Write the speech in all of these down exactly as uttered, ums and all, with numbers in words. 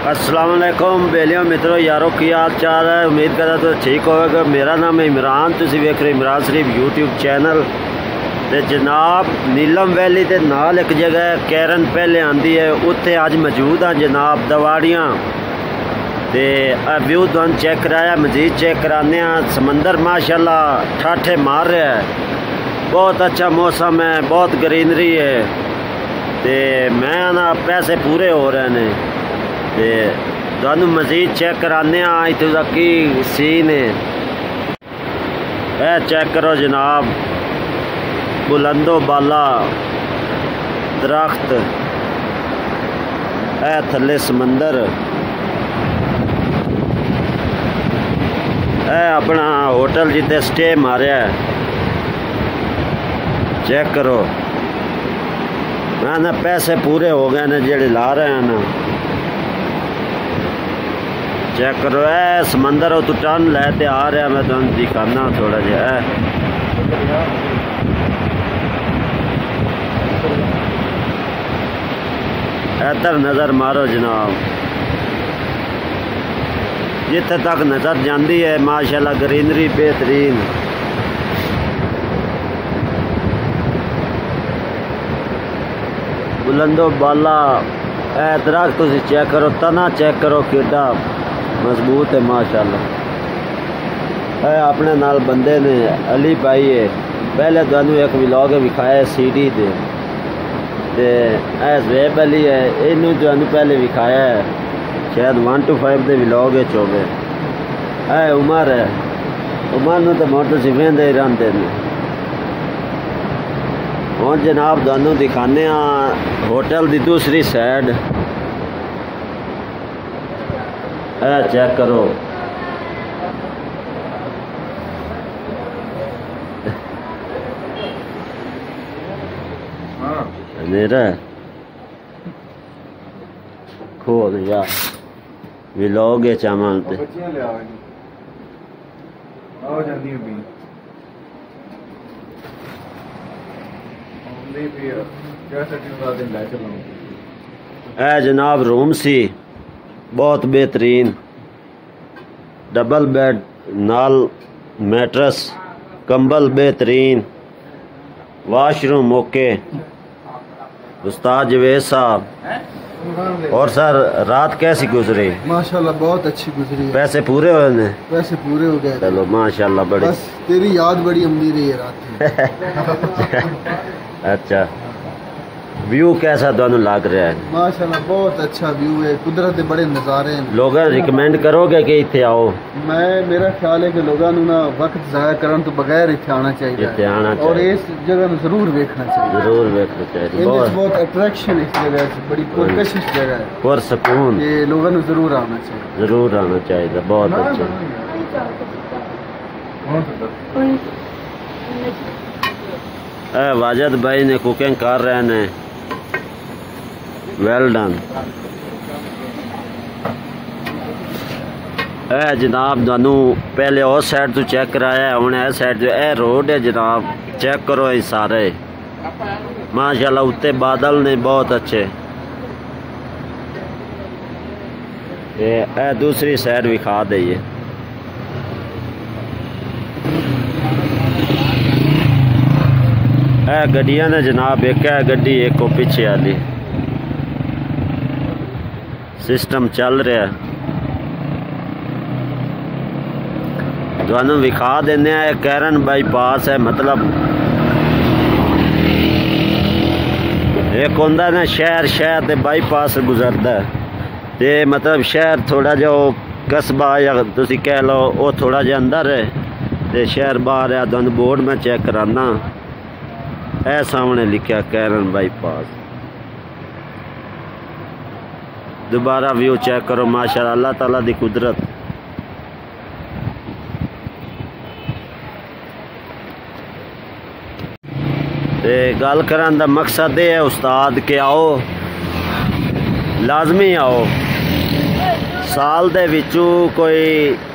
अस्सलाम वालेकुम बेलियों मित्रों यारों की हाल चाल है। उम्मीद करता तो ठीक होगा। मेरा नाम है इमरान, तुसी वेख रहे इमरान शरीफ यूट्यूब चैनल। ते जनाब नीलम वैली के नाल एक जगह है कैरन पहले आंदी है, उत्थे अज मौजूद हाँ जनाब दवाड़ियाँ। ते व्यू तुम चेक कराया, मजीद चेक कराने। समंदर माशाल्लाह ठाठे मार रहा है, बहुत अच्छा मौसम है, बहुत ग्रीनरी है। ते मैं ना पैसे पूरे हो रहे हैं ते तुहानू मजीद चेक कराने इत्थों दा की सीन है। ए चेक करो जनाब, बुलंदो बाला दरख्त, ए थले समंदर, ए अपना होटल जिते स्टे मारिया है। चेक करो, मैं ना पैसे पूरे हो गए ने जेड़े ला रहे हैं ना। चेक करो ए समंदर तो टन लैते आ रहा, मैं तुम दिखाना थोड़ा जहा। इधर नज़र मारो जनाब, जिथे तक नज़र जाती है माशाल्लाह ग्रीनरी बेहतरीन। बुलंदो बाला ए दरख्त तुम चेक करो, तना चेक करो कितना मजबूत है माशाल्लाह। है अपने नाल बंदे ने अली भाई है, पहले तुहानू एक व्लॉग विखाया सीडी दे ते ज़ेब अली है, इनू तुहानू पहले विखाया है, शायद वन टू फाइव के व्लॉग हो गए। है उमर है, उमर नू तो मोटर सिवें दे रहे हैं। हुण जनाब तुहानू दिखाने होटल की दूसरी साइड। ए चेक करो, मेरा खोल यार व्लॉग है चावल ते ए जनाब रूम सी बहुत बेहतरीन, डबल बेड नाल मैट्रस, कंबल बेहतरीन, वाशरूम ओके। उस्ताद जवेद साहब, और सर रात कैसी गुजरी? माशाल्लाह बहुत अच्छी गुजरी है। पैसे पूरे हुए ने? पैसे पूरे हो गए। चलो माशाल्लाह, बड़ी बस तेरी याद बड़ी अम्मी रही है रात में। अच्छा, व्यू कैसा दोनों लग रहा है? माशाल्लाह बहुत अच्छा व्यू है, कुदरत के बड़े नज़ारे हैं। लोग रिकमेंड करोगे कि इतने आओ? मैं मेरा ख्याल है कि लोगों ना वक्त जाया करने तो बगैर इतने आना चाहिए, इतने आना चाहिए और इस जगह में जरूर देखना चाहिए, जरूर देखना चाहिए। बहुत बहुत अट्रैक्शन इस जगह से, बड़ी पुरकशिश जगह है, पुरसकून, ये लोगों ने जरूर आना चाहिए, जरूर आना चाहिए। बहुत अच्छा। वाजिद भाई ने कुकिंग कर रहे हैं, वेल डन। ए जनाब तुहानू पहले उस साइड तो चेक कराया, हूँ इस साइड जो ए रोड है जनाब, चेक करो ये सारे माशाल्लाह। उत्ते बादल ने बहुत अच्छे। ए दूसरी साइड विखा दईए। ए गड्डियां ने जनाब, एक है गड्डी एक को पीछे वाली, सिस्टम चल रहा है। तुहानू विखा देने कैरन बाईपास है, मतलब एक होंदा ना शहर, शहर ते बाईपास गुजरता है, ते मतलब शहर थोड़ा जो कस्बा या तुसी कह लो वो थोड़ा जा अंदर है, ते शहर बाहर है। तुहानू बोर्ड में चेक कराना, ए सामने लिखा कैरन बाईपास। दोबारा व्यू चेक करो माशाल्लाह, अल्लाह ताला दी कुदरत। ते गल करन दा मकसद ये है उस्ताद के आओ, लाजमी आओ। साल दे विचों कोई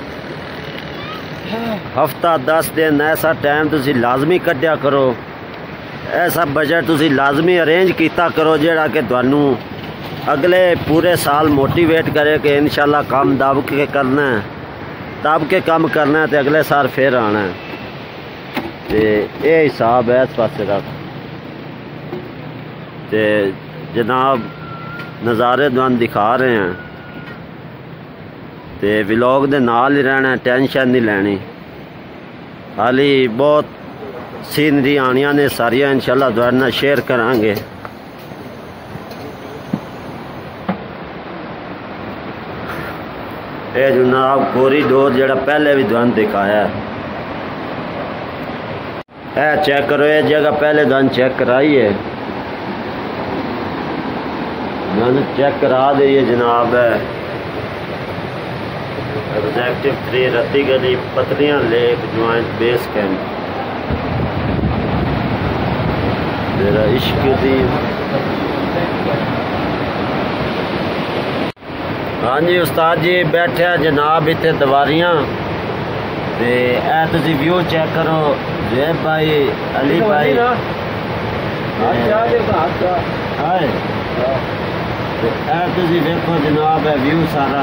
हफ्ता दस दिन ऐसा टाइम तुसी लाजमी कड्या करो, ऐसा बजट तुसी लाजमी अरेंज किया करो जेड़ा कि तुहानू अगले पूरे साल मोटिवेट करे कि इंशाल्लाह काम दब के करना है, दब के काम करना है तो अगले साल फिर आना है। तो ये हिसाब है इस पासे का। तो जनाब नज़ारे दुआन दिखा रहे हैं तो व्लॉग दे नाल ही रहना, टेंशन नहीं लेनी। हाली बहुत सीनरी आनियां ने सारियां इंशाल्लाह तुहाडे नाल शेयर करांगे। ये जनाब कॉरीडोर जड़ा पहले भी तुहानू दिखाया है, चेक करो। ये जगह पहले तुहानू चेक कराई है, तुहानू चेक करा दी है जनाब। है ऑब्जेक्टिव थ्री रत्ती गली पतलियां लेक ज्वाइंट बेस कैंप। मेरा इश्क दी। हाँ जी उस्ताद जी बैठे जनाब इतने दवारियां ते ऐ तुसी व्यू चेक करो। जैब भाई, अली भाई, ऐ तुसी देखो जनाब है व्यू सारा।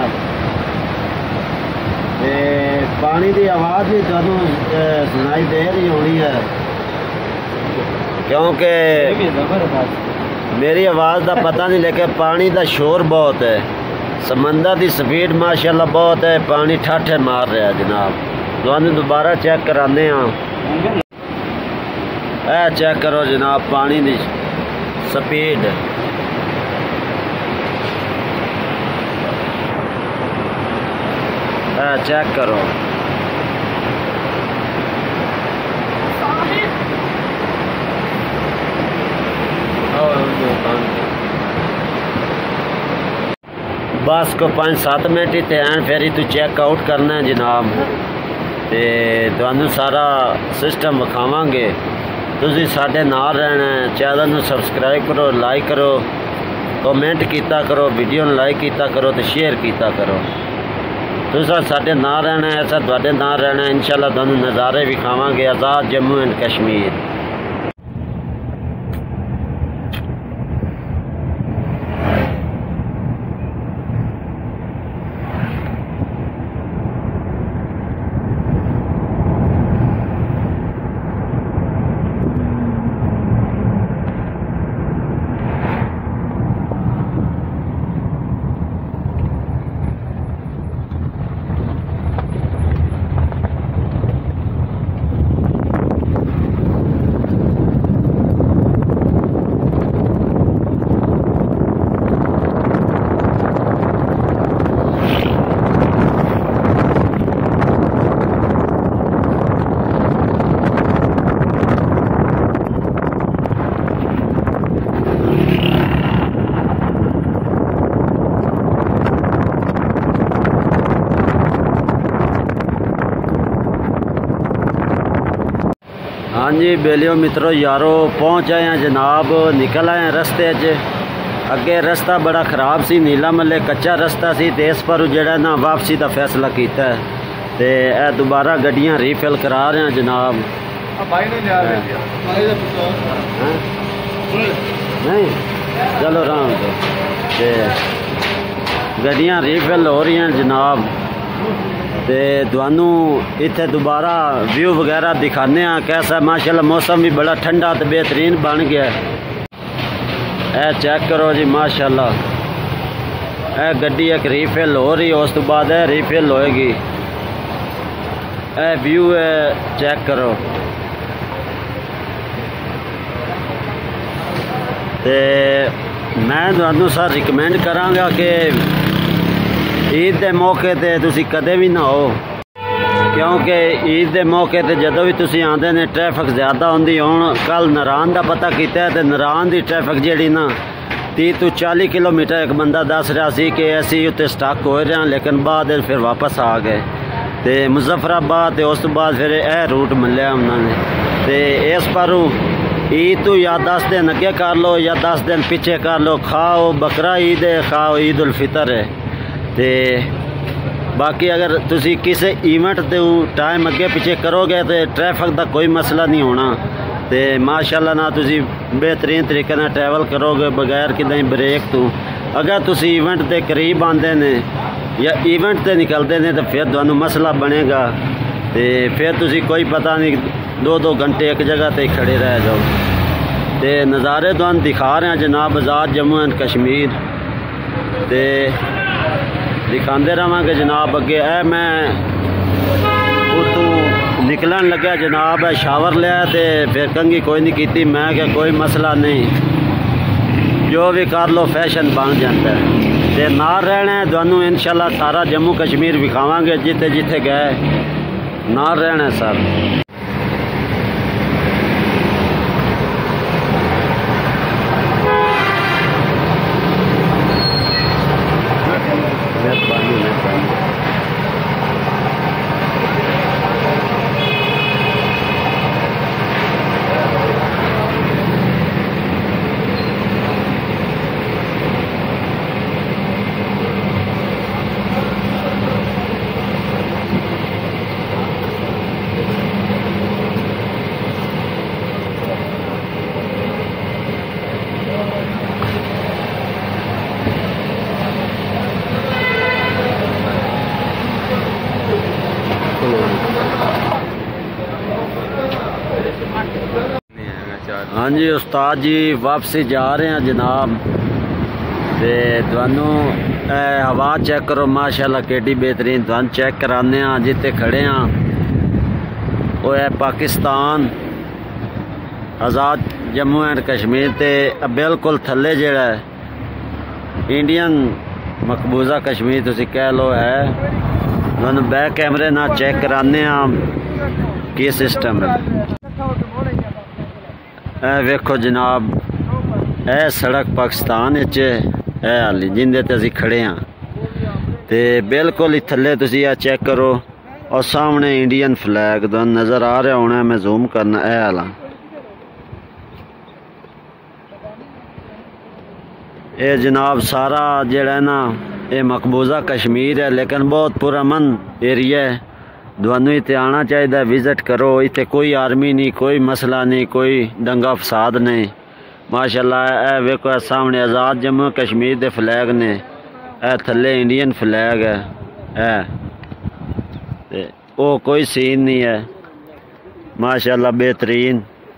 ते पानी की आवाज़ भी तुहानू सुनाई दे रही होनी है क्योंकि मेरी आवाज़ का पता नहीं, लेकिन पानी का शोर बहुत है। समंदर की स्पीड माशाल्लाह बहुत है, पानी ठाठे मार रहा है जनाब। तुहानू दोबारा चेक कराने ऐ चेक करो जनाब पानी की स्पीड। ऐ चेक करो। बस को पाँच सत्त मिनट ही हैं, फिर ही तू चेकआउट करना है जनाब। तो तुहानू सारा सिस्टम विखावांगे, तुसी साडे नाल रहना है। चैनल नू सबसक्राइब करो, लाइक करो, कमेंट कीता करो, वीडियो नू लाइक कीता करो तो शेयर कीता करो। तुसा साडे नाल रहना है, ऐसा तुहाडे नाल रहना है। इंशाल्लाह तुहानू नज़ारे विखावांगे आज़ाद जम्मू एंड कश्मीर। हाँ जी बेलियो मित्रों यारो पहुँच आए हैं जनाब। निकल आए हैं रस्ते च। अगे रास्ता बड़ा खराब सी, नीला मल्ले कच्चा रास्ता सी, ते इस पर जड़ा ना वापसी का फैसला किया है। ते ए दोबारा गड्डियां रीफिल करा रहे हैं जनाब। नहीं चलो आराम से गड्डियां रीफिल हो रही हैं जनाब। ते तुहानू इत्थे दोबारा व्यू वगैरह दिखाने कैसा। माशाल्लाह मौसम भी बड़ा ठंडा तो बेहतरीन बन गया। ए चेक करो जी माशाल्लाह, ए गड्डी एक रीफिल हो रही है, उस तो बाद है रीफिल होएगी। ए व्यू है चेक करो। ते मैं तुहानू सर रिकमेंड करांगा कि ईद के मौके ते तुसी कदे भी ना हो, क्योंकि ईद के मौके ते जदों भी तुसी आंदे ने ट्रैफिक ज़्यादा होंदी। हुण कल नारायण का पता किया तो नारायण की ट्रैफिक जी ना तीस तो चालीस किलोमीटर एक बंदा दस रहा सी कि असी उत्ते स्टक हो रहे हैं, लेकिन बाद फिर वापस आ गए। तो मुजफ्फराबाद उस तो बाद फिर यह रूट मिलिया उन्होंने। तो इस पर ईद तो या दस दिन अगे कर लो या दस दिन पिछे कर लो, खाओ बकरा ईद है, खाओ ईद उल फितर है। तो बाकी अगर तुसी किसी इवेंट के टाइम अगे पिछे करोगे तो ट्रैफिक का कोई मसला नहीं होना। तो माशाल्लाह ना तुसी बेहतरीन तरीके ना ट्रैवल करोगे बगैर किदा ब्रेक तो अगर तुसी इवेंट के करीब आते ने या इवेंट से निकलते हैं तो फिर तुहानू मसला बनेगा, तो फिर तुसी कोई पता नहीं दो दो घंटे एक जगह ते खड़े रह जाओ। तो नज़ारे तुहानू दिखा रहे हैं जनाब आज़ाद जम्मू एंड कश्मीर, तो दिखाते रहांगे जनाब। अगे ए मैं उतों निकलन लग्या जनाब, शावर लिया तो फिर कंघी कोई नहीं की, मैं क्या कोई मसला नहीं, जो भी कर लो फैशन बन जाता है। तो नाल रहना है तुहानू इंशाल्लाह सारा जम्मू कश्मीर विखावांगे, जिथे जिथे गए नाल रहना है सर। हाँ जी उस्ताद जी वापसी जा रहे हैं जनाब। ते तुहानू हवा चेक करो माशाल्लाह केडी बेहतरीन, तुहानू चेक कराने जिते खड़े हाँ वो है पाकिस्तान आज़ाद जम्मू एंड कश्मीर, ते बिल्कुल थल्ले जेड़ा इंडियन मकबूजा कश्मीर तुसी कह लो है। तुहानू बैक कैमरे ना चेक कराने की सिस्टम है। ए वेखो जनाब ए सड़क पाकिस्तान है हाली जिंदे ते असी खड़े हाँ, ते बिल्कुल ही थल्ले तुसी आ चेक करो और सामने इंडियन फ्लैग तुहानू नज़र आ रहा होना, मैं जूम करना ए हाल ये जनाब सारा जेड़ा ना ये मकबूजा कश्मीर है, लेकिन बहुत पुरअमन एरिया है। तुहानू इत्थे आना चाहिए, विजिट करो। इत्थे कोई आर्मी नहीं, कोई मसला नहीं, कोई दंगा फसाद नहीं माशाल्लाह। ए वेखो सामने आज़ाद जम्मू कश्मीर दे फ्लैग ने, ए थल्ले इंडियन फ्लैग है ए, ते ओ कोई सीन नहीं है माशाल्लाह बेहतरीन।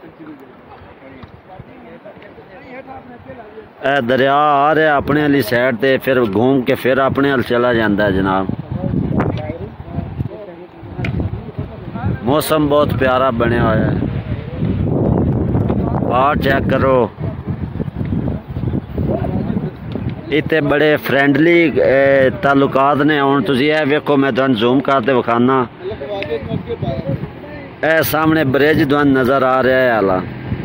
ए दरिया आ रहा अपने वाली साइड ते, फिर घूम के फिर अपने हल चला जाता है जनाब। मौसम बहुत प्यारा बनया हुआ है, बाहर चेक करो। इतने बड़े फ्रेंडली ताल्लुकात ने। हुण तुसीं ए वेखो मैं तुहानू जूम करके विखाना, ए सामने ब्रिज तुहानू नज़र आ रहा है आला,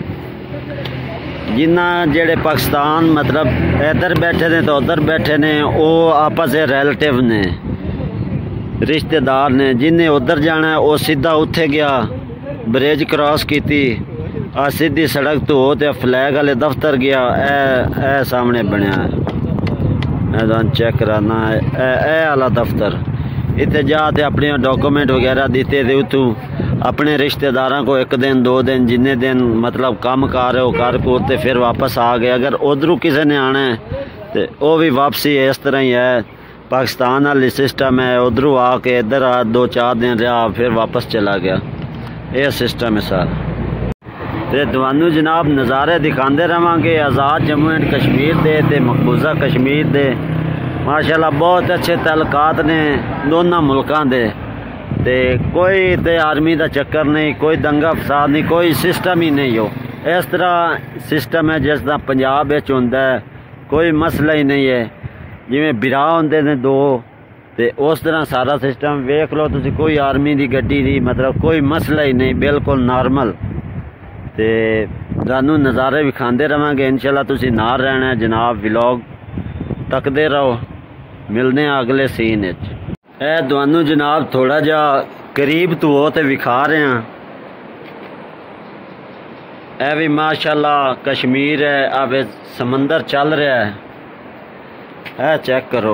जिन्ना जेड़े पाकिस्तान मतलब इधर बैठे ने तो उधर बैठे ने, वो आपस में रिलेटिव ने, रिश्तेदार ने। जिन्हें उधर जाना है वो सीधा उत्थे गया, ब्रिज क्रॉस की आ सीधी सड़क तो हो ते फ्लैग वाले दफ्तर गया। ए ए सामने बनया है, चेक कराना है ए वाला दफ्तर। इतने जाते अपने डॉक्यूमेंट वगैरह दिते थे, उतों अपने रिश्तेदारों को एक दिन दो दिन जिन्ने दिन मतलब काम कर रहे हो कर कूर ते फिर वापस आ गए। अगर उधरों किसी ने आना है तो वो भी वापसी इस तरह ही है, पाकिस्तान वाली सिस्टम है। उधरों आके इधर आ दो चार दिन रहा फिर वापस चला गया, ये सिस्टम है सर। तो तुहानू जनाब नज़ारे दिखाते रहांगे आज़ाद जम्मू एंड कश्मीर दे ते मकबूजा कश्मीर दे। माशाल्लाह बहुत अच्छे तलकात ने दोनों मुल्कों दे, ते कोई ते आर्मी का चक्कर नहीं, कोई दंगा फसाद नहीं, कोई सिस्टम ही नहीं हो। इस तरह सिस्टम है जिस तरह पंजाब विच हुंदा है, कोई मसला ही नहीं है। जिवें बिरा होंदे ने दो, ते उस तरह सारा सिस्टम वेख लो तुसी, कोई आर्मी की गड्डी नहीं, मतलब कोई मसला ही नहीं, बिल्कुल नॉर्मल। ते तुहानू नज़ारे विखाते रहांगे इंशाल्लाह, तुसी नाल रहना है जनाब। व्लॉग तकदे रहो, मिलने अगले सीन विच। ए तुहानू जनाब थोड़ा जा करीब तो हो ते विखा रहे हैं। ए भी माशाल्लाह कश्मीर है, अब समंदर चल रहा है, है चेक करो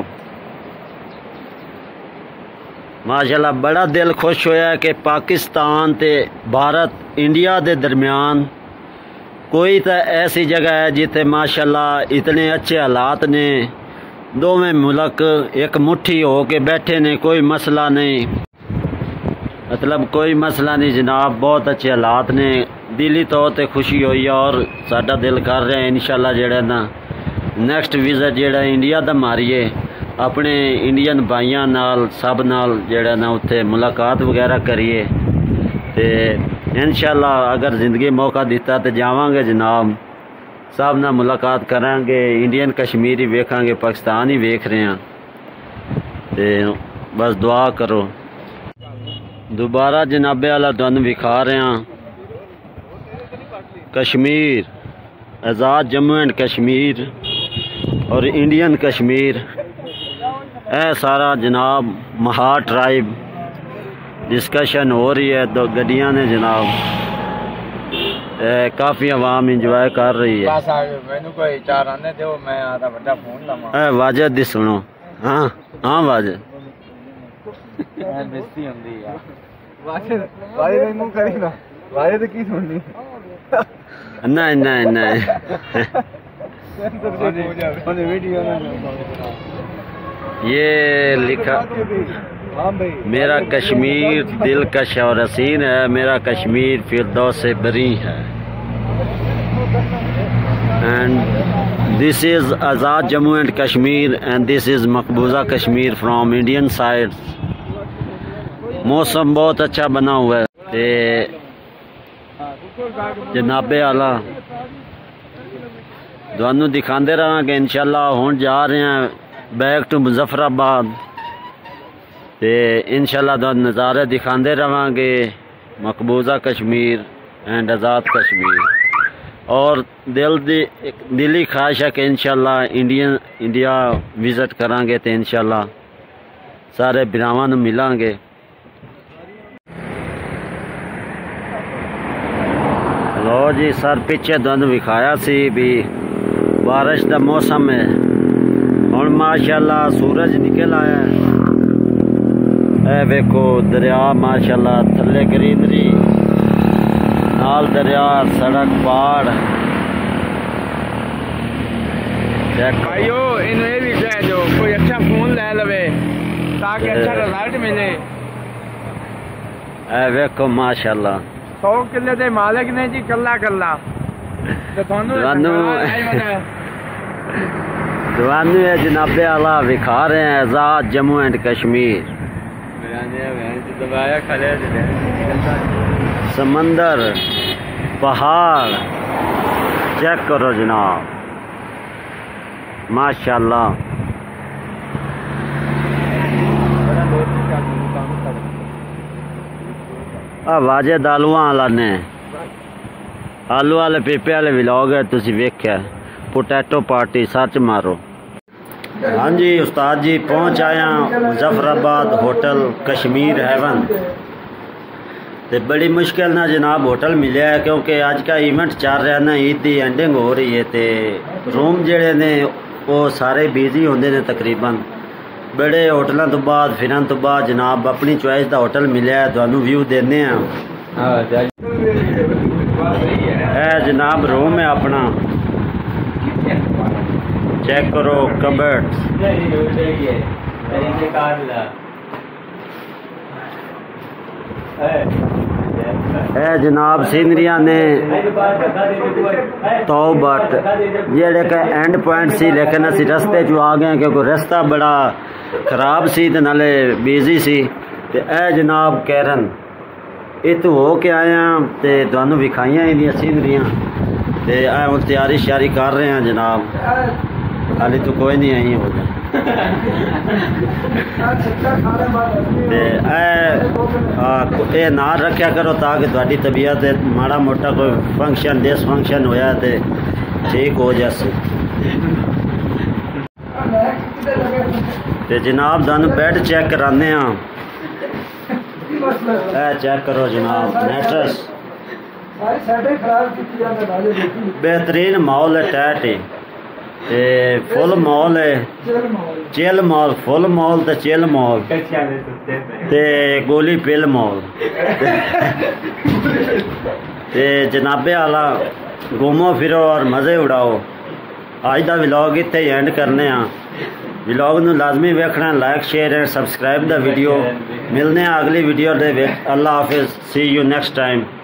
माशाल्लाह। बड़ा दिल खुश होया कि पाकिस्तान ते भारत इंडिया दे दरमियान कोई तो ऐसी जगह है जिथे माशाल्लाह इतने अच्छे हालात ने, दोवें मुल्क एक मुट्ठी हो के बैठे ने, कोई मसला नहीं, मतलब कोई मसला नहीं जनाब। बहुत अच्छे हालात ने, दिली तौर पर खुशी हुई है और साडा दिल कर रहा है इंशाल्लाह जेड़ा ना नैक्सट विजिट जेड़ा इंडिया दा मारिए, अपने इंडियन भाइयों नाल सब नाल जेड़ा ना उत्थे मुलाकात वगैरह करिए। ते इंशाल्लाह अगर जिंदगी मौका दिता तो जावांगे जनाब, सब नाल मुलाकात करांगे, इंडियन कश्मीर ही वेखांगे, पाकिस्तान ही वेख रहे हैं। ते बस दुआ करो। दोबारा जनाबे वाला तुहानू विखा रहे हैं कश्मीर, आज़ाद जम्मू एंड कश्मीर और इंडियन कश्मीर। ए सारा जनाब महार ट्राइब डिस्कशन हो रही है, दो गड्डियाँ ने जनाब, ए, काफ़ी आवाम इंजॉय कर रही है। ए वाजिद दी सुनो। हाँ हाँ वाजिद नहीं नहीं नहीं ये लिखा मेरा कश्मीर दिलकश और हसीन है, मेरा कश्मीर फिरदौस से बरी है। And this is Azad Jammu and Kashmir and this is मकबूजा कश्मीर फ्रॉम इंडियन साइड। मौसम बहुत अच्छा बना हुआ है। ते जनाबे आला तुहानू दिखाते रहांगे इंशाल्लाह। हुण जा रहे हैं बैक टू मुजफ्फराबाद, ते इंशाल्लाह तुहानू नज़ारे दिखाते रहांगे मकबूजा कश्मीर एंड आज़ाद कश्मीर। और दिल दी दिली ख्वाहिश है कि इंशाल्लाह इंडियन इंडिया विजिट करांगे तो इंशाल्लाह सारे भरावां नू मिलांगे। लो जी सर, पिछे तुहानू विखाया सी भी बारिश का मौसम है, हुण माशाल्लाह सूरज निकल आया है। ए वेखो दरिया माशाल्लाह, थल्ले ग्रीनरी नाल दरिया, सड़क, पहाड़। भाइयों इन्हें भी कह दो कोई अच्छा फोन ले लवे ताकि अच्छा रिजल्ट मिले। ए वेखो माशाल्लाह सौ किले दे मालिक ने जी, कला कला दुआनू है जनाबे आला विखा रहे हैं आज़ाद जम्मू एंड कश्मीर। समंदर, पहाड़ चेक करो जनाब माशाल्लाह। आ वाजिद आलूआं वाला ने, आलू वाले पीपे वाले व्लॉग है, तुसी वेख्या पोटैटो पार्टी सर्च मारो। हाँ जी उस्ताद जी, पहुँच आया मुजफ्फराबाद होटल कश्मीर हेवन। तो बड़ी मुश्किल ना जनाब होटल मिले है, क्योंकि अज का इवेंट चल रहा ना, ईद की एंडिंग हो रही है। तो रूम जेड़े ने वो सारे बिजी होंगे ने तकरीबन। बड़े होटलों तो बाद फिरन तो बाद जनाब अपनी चॉइस का होटल मिले है, तुहानू व्यू देने हैं। है जनाब रूम है अपना, चेक करो कबर्ड। है जनाब सीनरिया ने तो बट जेड़े का एंड पॉइंट सी, लेकिन असी रस्ते चो आ गए क्योंकि रास्ता बड़ा खराब सी ते नाले बिजी सी। ते ए जनाब कैरन इतों हो के आया ते तुहानू विखाइया इहदियां सीनरियां। ते हुण तैयारी श्यारी कर रहे हैं जनाब, हाली तो कोई नहीं आई हो गया। ए ना रखा करो ताकि तुहाडी तबीयत माड़ा मोटा कोई फंक्शन डिसफंक्शन होया ते ठीक हो जाए। ते जनाब तुहानू बैड चेक कराने हैं, ए चेक करो जनाब मैट्रेस, बेहतरीन मॉल है, टैट है ते फुल मॉल है, चिल मॉल, फुल मॉल ते चिल मॉल ते गोली पिल मॉल। ते जनाबे आला घूमो फिरो और मज़े उड़ाओ। अज का व्लॉग इत्थे ही एंड करने व्लॉग नूं लाजमी वेखना like share and subscribe the video मिलने अगली वीडियो दे विच अल्लाह हाफिज़ सी यू नेक्स्ट टाइम।